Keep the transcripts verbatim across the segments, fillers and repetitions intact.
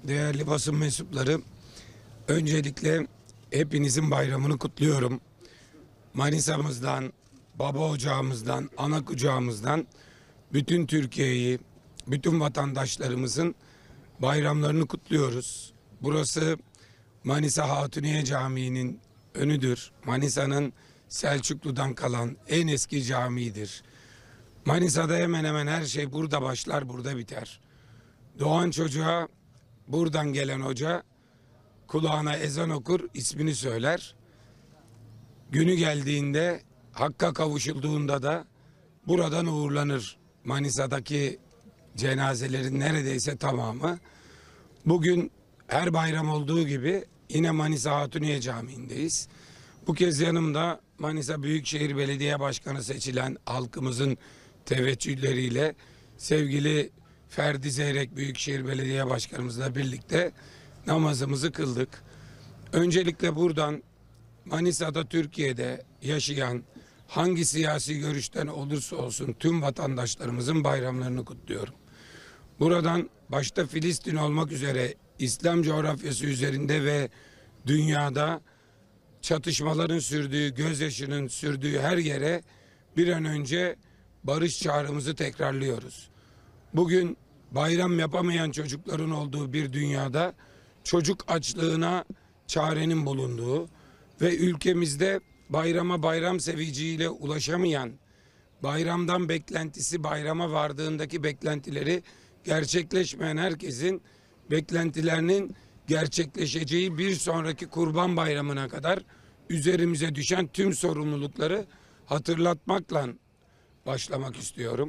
değerli basın mensupları, öncelikle hepinizin bayramını kutluyorum. Manisa'mızdan, baba ocağımızdan, ana kucağımızdan bütün Türkiye'yi, bütün vatandaşlarımızın bayramlarını kutluyoruz. Burası Manisa Hatuniye Camii'nin önüdür. Manisa'nın Selçuklu'dan kalan en eski camiidir. Manisa'da hemen hemen her şey burada başlar, burada biter. Doğan çocuğa buradan gelen hoca kulağına ezan okur, ismini söyler. Günü geldiğinde, hakka kavuşulduğunda da buradan uğurlanır. Manisa'daki cenazelerin neredeyse tamamı. Bugün her bayram olduğu gibi yine Manisa Hatuniye Camii'ndeyiz. Bu kez yanımda Manisa Büyükşehir Belediye Başkanı seçilen halkımızın teveccühleriyle sevgili Ferdi Zeyrek Büyükşehir Belediye Başkanımızla birlikte namazımızı kıldık. Öncelikle buradan Manisa'da, Türkiye'de yaşayan hangi siyasi görüşten olursa olsun tüm vatandaşlarımızın bayramlarını kutluyorum. Buradan başta Filistin olmak üzere İslam coğrafyası üzerinde ve dünyada çatışmaların sürdüğü, gözyaşının sürdüğü her yere bir an önce barış çağrımızı tekrarlıyoruz. Bugün bayram yapamayan çocukların olduğu bir dünyada çocuk açlığına çarenin bulunduğu ve ülkemizde bayrama bayram sevinciyle ulaşamayan, bayramdan beklentisi bayrama vardığındaki beklentileri gerçekleşmeyen herkesin beklentilerinin gerçekleşeceği bir sonraki Kurban Bayramı'na kadar üzerimize düşen tüm sorumlulukları hatırlatmakla başlamak istiyorum.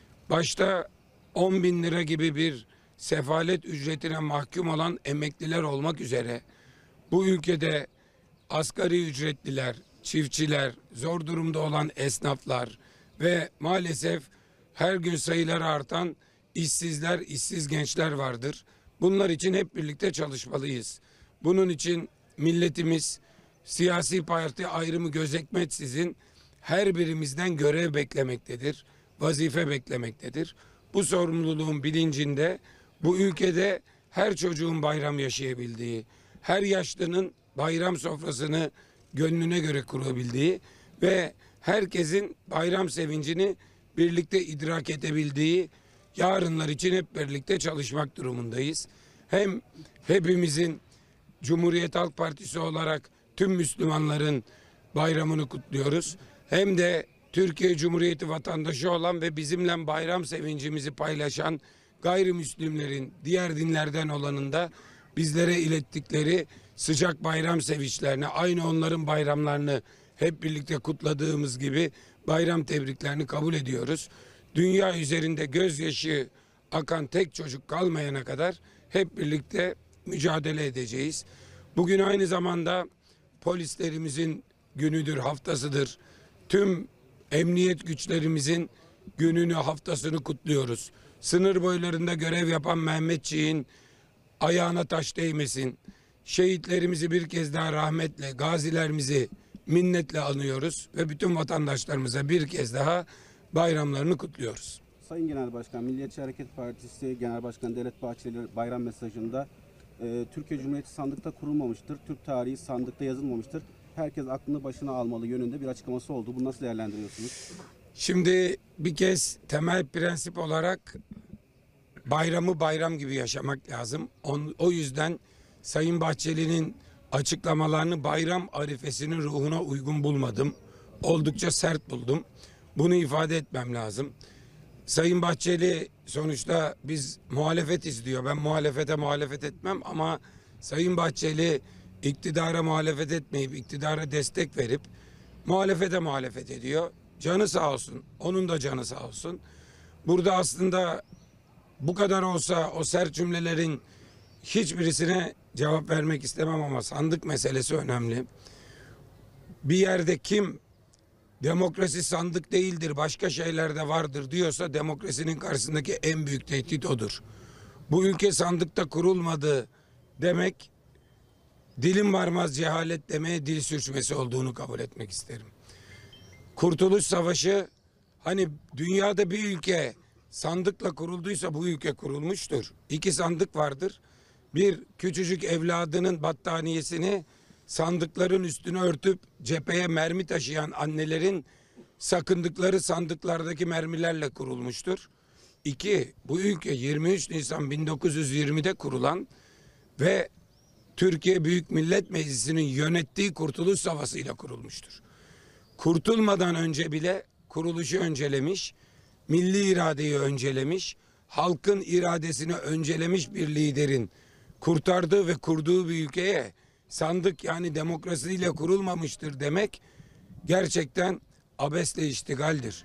Başta on bin lira gibi bir sefalet ücretine mahkum olan emekliler olmak üzere bu ülkede asgari ücretliler, çiftçiler, zor durumda olan esnaflar ve maalesef her gün sayıları artan işsizler, işsiz gençler vardır. Bunlar için hep birlikte çalışmalıyız. Bunun için milletimiz siyasi parti ayrımı gözetmeksizin her birimizden görev beklemektedir, vazife beklemektedir. Bu sorumluluğun bilincinde bu ülkede her çocuğun bayram yaşayabildiği, her yaşlının bayram sofrasını gönlüne göre kurabildiği ve herkesin bayram sevincini birlikte idrak edebildiği yarınlar için hep birlikte çalışmak durumundayız. Hem hepimizin Cumhuriyet Halk Partisi olarak tüm Müslümanların bayramını kutluyoruz. Hem de Türkiye Cumhuriyeti vatandaşı olan ve bizimle bayram sevincimizi paylaşan gayrimüslimlerin diğer dinlerden olanın da bizlere ilettikleri sıcak bayram sevinçlerini, aynı onların bayramlarını hep birlikte kutladığımız gibi bayram tebriklerini kabul ediyoruz. Dünya üzerinde gözyaşı akan tek çocuk kalmayana kadar hep birlikte mücadele edeceğiz. Bugün aynı zamanda polislerimizin günüdür, haftasıdır. Tüm emniyet güçlerimizin gününü, haftasını kutluyoruz. Sınır boylarında görev yapan Mehmetçiğin ayağına taş değmesin. Şehitlerimizi bir kez daha rahmetle, gazilerimizi minnetle anıyoruz ve bütün vatandaşlarımıza bir kez daha bayramlarını kutluyoruz. Sayın Genel Başkan, Milliyetçi Hareket Partisi Genel Başkanı Devlet Bahçeli bayram mesajında e, Türkiye Cumhuriyeti sandıkta kurulmamıştır, Türk tarihi sandıkta yazılmamıştır. Herkes aklını başına almalı yönünde bir açıklaması oldu. Bunu nasıl değerlendiriyorsunuz? Şimdi bir kez temel prensip olarak bayramı bayram gibi yaşamak lazım. On, o yüzden Sayın Bahçeli'nin açıklamalarını bayram arifesinin ruhuna uygun bulmadım. Oldukça sert buldum. Bunu ifade etmem lazım. Sayın Bahçeli sonuçta biz muhalefetiz diyor. Ben muhalefete muhalefet etmem ama Sayın Bahçeli iktidara muhalefet etmeyip iktidara destek verip muhalefete muhalefet ediyor. Canı sağ olsun. Onun da canı sağ olsun. Burada aslında bu kadar olsa o sert cümlelerin hiçbirisine cevap vermek istemem ama sandık meselesi önemli. Bir yerde kim demokrasi sandık değildir, başka şeyler de vardır diyorsa demokrasinin karşısındaki en büyük tehdit odur. Bu ülke sandıkta kurulmadı demek, dilim varmaz cehalet demeye dil sürçmesi olduğunu kabul etmek isterim. Kurtuluş Savaşı, hani dünyada bir ülke sandıkla kurulduysa bu ülke kurulmuştur. İki sandık vardır. bir küçücük evladının battaniyesini sandıkların üstüne örtüp cepheye mermi taşıyan annelerin sakındıkları sandıklardaki mermilerle kurulmuştur. İki, bu ülke yirmi üç Nisan bin dokuz yüz yirmide kurulan ve Türkiye Büyük Millet Meclisi'nin yönettiği Kurtuluş Savaşı ile kurulmuştur. Kurtulmadan önce bile kuruluşu öncelemiş, milli iradeyi öncelemiş, halkın iradesini öncelemiş bir liderin kurtardığı ve kurduğu bir ülkeye sandık yani demokrasiyle kurulmamıştır demek gerçekten abesle iştigaldir.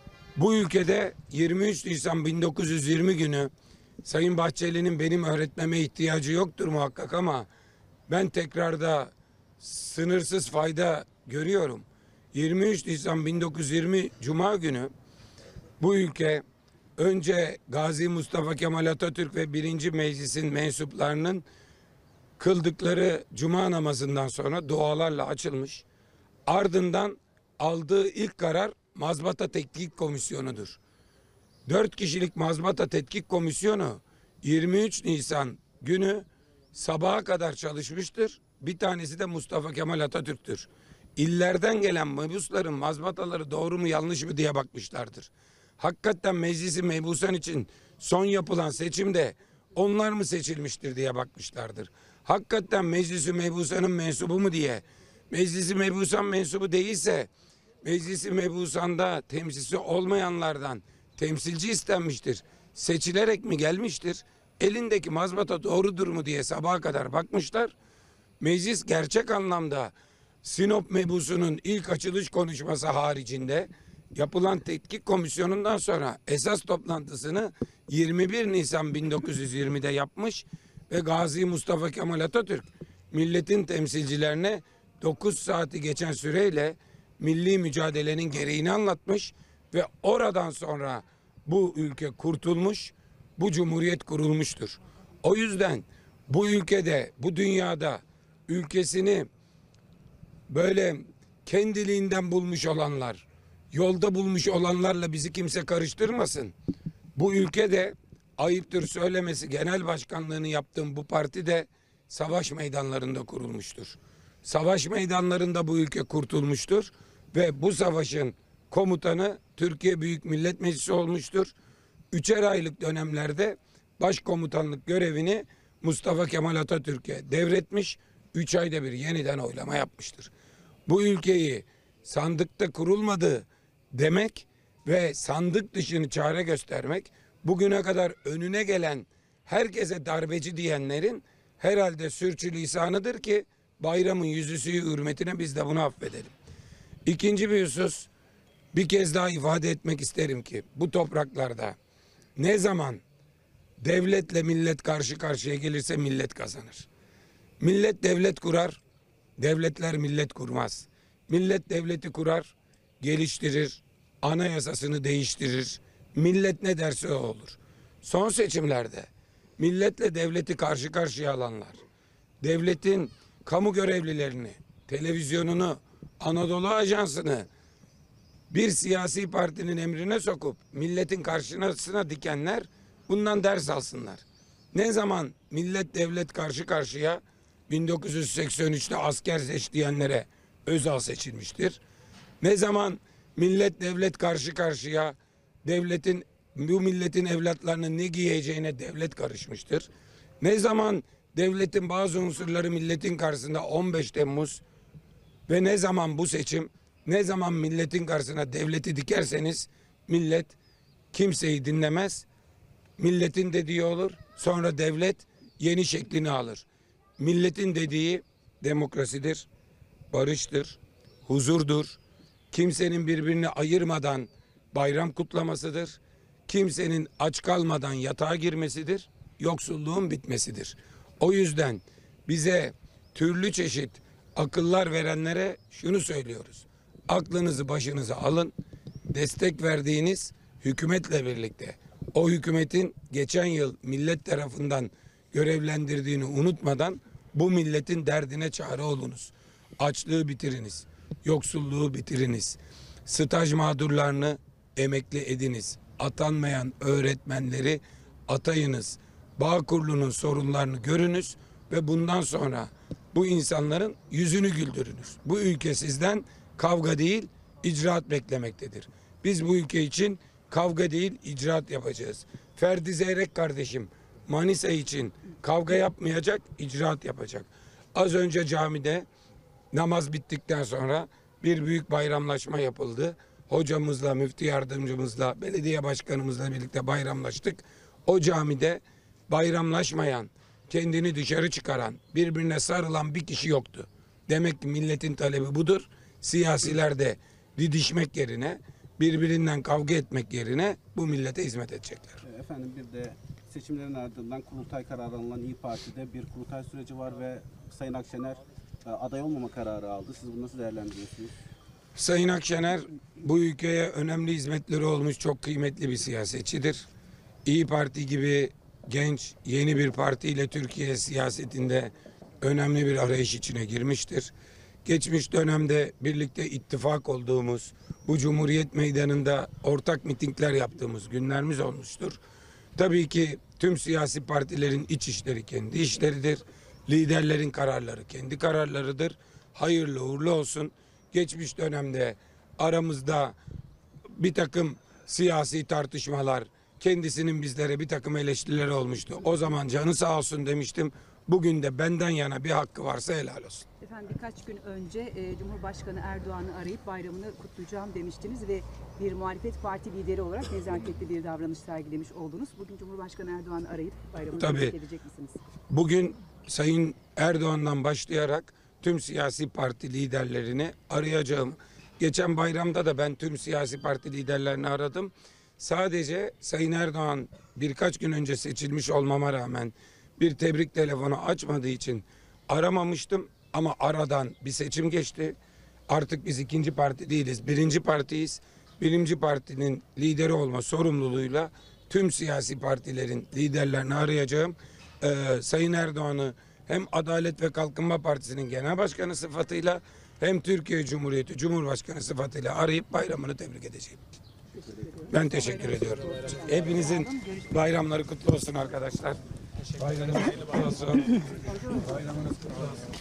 Bu ülkede yirmi üç Nisan bin dokuz yüz yirmi günü Sayın Bahçeli'nin benim öğretmeme ihtiyacı yoktur muhakkak ama ben tekrarda sınırsız fayda görüyorum. yirmi üç Nisan bin dokuz yüz yirmi Cuma günü bu ülke önce Gazi Mustafa Kemal Atatürk ve birinci Meclis'in mensuplarının kıldıkları cuma namazından sonra dualarla açılmış. Ardından aldığı ilk karar Mazbata Tetkik Komisyonu'dur. Dört kişilik Mazbata Tetkik Komisyonu yirmi üç Nisan günü sabaha kadar çalışmıştır. Bir tanesi de Mustafa Kemal Atatürk'tür. İllerden gelen mebusların mazbataları doğru mu yanlış mı diye bakmışlardır. Hakikaten Meclis-i Mebusan için son yapılan seçimde onlar mı seçilmiştir diye bakmışlardır. Hakikaten Meclis-i Mebusan'ın mensubu mu diye, Meclis-i Mebusan mensubu değilse Meclis-i Mebusan'da temsilcisi olmayanlardan temsilci istenmiştir. Seçilerek mi gelmiştir? Elindeki mazbata doğrudur mu diye sabaha kadar bakmışlar. Meclis gerçek anlamda Sinop mebusunun ilk açılış konuşması haricinde yapılan tetkik komisyonundan sonra esas toplantısını yirmi bir Nisan bin dokuz yüz yirmide yapmış ve Gazi Mustafa Kemal Atatürk milletin temsilcilerine dokuz saati geçen süreyle milli mücadelenin gereğini anlatmış ve oradan sonra bu ülke kurtulmuş, bu cumhuriyet kurulmuştur. O yüzden bu ülkede, bu dünyada ülkesini böyle kendiliğinden bulmuş olanlar, yolda bulmuş olanlarla bizi kimse karıştırmasın. Bu ülkede ayıptır söylemesi genel başkanlığını yaptığım bu parti de savaş meydanlarında kurulmuştur. Savaş meydanlarında bu ülke kurtulmuştur ve bu savaşın komutanı Türkiye Büyük Millet Meclisi olmuştur. Üçer aylık dönemlerde başkomutanlık görevini Mustafa Kemal Atatürk'e devretmiş, üç ayda bir yeniden oylama yapmıştır. Bu ülkeyi sandıkta kurulmadı demek ve sandık dışını çare göstermek, bugüne kadar önüne gelen herkese darbeci diyenlerin herhalde sürçülisanıdır ki bayramın yüzüsü hürmetine biz de bunu affedelim. İkinci bir husus, bir kez daha ifade etmek isterim ki bu topraklarda ne zaman devletle millet karşı karşıya gelirse millet kazanır. Millet devlet kurar, devletler millet kurmaz. Millet devleti kurar, geliştirir, anayasasını değiştirir. Millet ne derse o olur. Son seçimlerde milletle devleti karşı karşıya alanlar, devletin kamu görevlilerini, televizyonunu, Anadolu Ajansı'nı bir siyasi partinin emrine sokup milletin karşısına dikenler bundan ders alsınlar. Ne zaman millet devlet karşı karşıya bin dokuz yüz seksen üçte asker seç diyenlere Özal seçilmiştir. Ne zaman millet devlet karşı karşıya devletin bu milletin evlatlarının ne giyeceğine devlet karışmıştır. Ne zaman devletin bazı unsurları milletin karşısında on beş Temmuz ve ne zaman bu seçim, ne zaman milletin karşısına devleti dikerseniz millet kimseyi dinlemez. Milletin dediği olur, sonra devlet yeni şeklini alır. Milletin dediği demokrasidir, barıştır, huzurdur. Kimsenin birbirini ayırmadan bayram kutlamasıdır. Kimsenin aç kalmadan yatağa girmesidir. Yoksulluğun bitmesidir. O yüzden bize türlü çeşit akıllar verenlere şunu söylüyoruz. Aklınızı başınıza alın. Destek verdiğiniz hükümetle birlikte o hükümetin geçen yıl millet tarafından görevlendirdiğini unutmadan bu milletin derdine çare olunuz. Açlığı bitiriniz. Yoksulluğu bitiriniz. Staj mağdurlarını emekli ediniz. Atanmayan öğretmenleri atayınız. Bağkurlu'nun sorunlarını görünüz ve bundan sonra bu insanların yüzünü güldürünüz. Bu ülke sizden kavga değil, icraat beklemektedir. Biz bu ülke için kavga değil, icraat yapacağız. Ferdi Zeyrek kardeşim Manisa için kavga yapmayacak, icraat yapacak. Az önce camide namaz bittikten sonra bir büyük bayramlaşma yapıldı. Hocamızla, müftü yardımcımızla, belediye başkanımızla birlikte bayramlaştık. O camide bayramlaşmayan, kendini dışarı çıkaran, birbirine sarılan bir kişi yoktu. Demek ki milletin talebi budur. Siyasiler de didişmek yerine, birbirinden kavga etmek yerine bu millete hizmet edecekler. Efendim bir de seçimlerin ardından kurultay kararı alınan İYİ Parti'de bir kurultay süreci var ve Sayın Akşener e, aday olmama kararı aldı. Siz bunu nasıl değerlendiriyorsunuz? Sayın Akşener bu ülkeye önemli hizmetleri olmuş çok kıymetli bir siyasetçidir. İYİ Parti gibi genç yeni bir partiyle Türkiye siyasetinde önemli bir arayış içine girmiştir. Geçmiş dönemde birlikte ittifak olduğumuz, bu Cumhuriyet Meydanı'nda ortak mitingler yaptığımız günlerimiz olmuştur. Tabii ki tüm siyasi partilerin iç işleri kendi işleridir. Liderlerin kararları kendi kararlarıdır. Hayırlı uğurlu olsun. Geçmiş dönemde aramızda bir takım siyasi tartışmalar, kendisinin bizlere bir takım eleştirileri olmuştu. O zaman canı sağ olsun demiştim. Bugün de benden yana bir hakkı varsa helal olsun. Efendim birkaç gün önce e, Cumhurbaşkanı Erdoğan'ı arayıp bayramını kutlayacağım demiştiniz ve bir muhalefet parti lideri olarak nezaketli bir davranış sergilemiş oldunuz. Bugün Cumhurbaşkanı Erdoğan'ı arayıp bayramını Tabii. tebrik edecek misiniz? Bugün Sayın Erdoğan'dan başlayarak tüm siyasi parti liderlerini arayacağım. Geçen bayramda da ben tüm siyasi parti liderlerini aradım. Sadece Sayın Erdoğan birkaç gün önce seçilmiş olmama rağmen bir tebrik telefonu açmadığı için aramamıştım. Ama aradan bir seçim geçti. Artık biz ikinci parti değiliz, birinci partiyiz. Birinci partinin lideri olma sorumluluğuyla tüm siyasi partilerin liderlerini arayacağım. Ee, Sayın Erdoğan'ı hem Adalet ve Kalkınma Partisi'nin genel başkanı sıfatıyla hem Türkiye Cumhuriyeti Cumhurbaşkanı sıfatıyla arayıp bayramını tebrik edeceğim. Ben teşekkür ediyorum. Hepinizin bayramları kutlu olsun arkadaşlar. Bayramınız kutlu olsun. Bayramınız kutlu olsun.